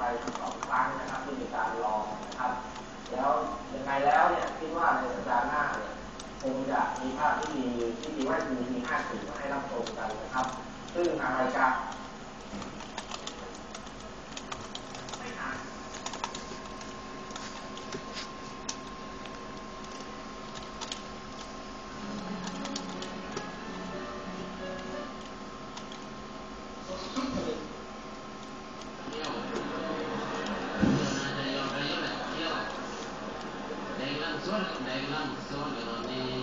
2 ครั้งนะครับที่มีการลองนะครับแล้วยังไงแล้วเนี่ยคิดว่าในสัปดาห์หน้าเนี่ยคงจะมีภาพที่ดีว่ามี50มาให้รับชมกันนะครับซึ่งทางรายการไม่นาน Số lượng đi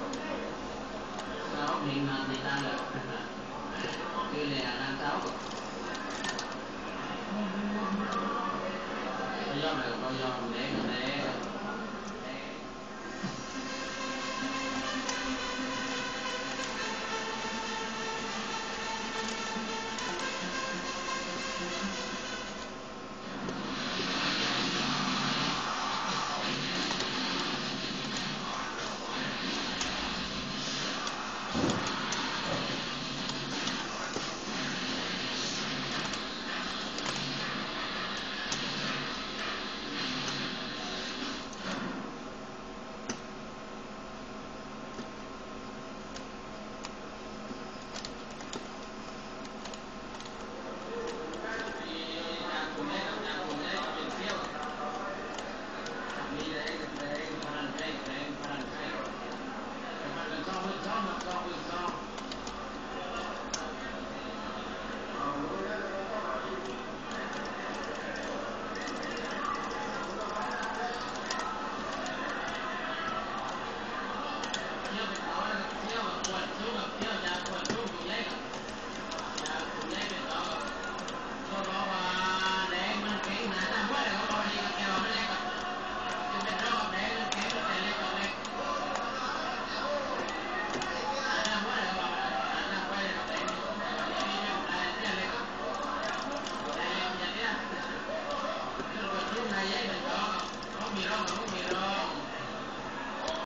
sáu miền Nam thì ta được chưa là năm sáu do được bao giờ để